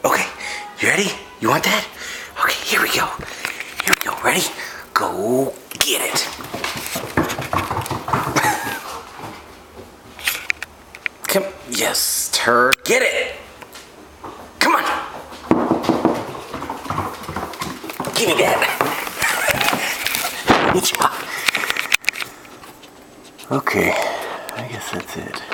Okay, you ready? You want that? Okay, here we go. Here we go. Ready? Go get it. Come, yes, turd, get it. Come on. Give me that. Good job. Okay, I guess that's it.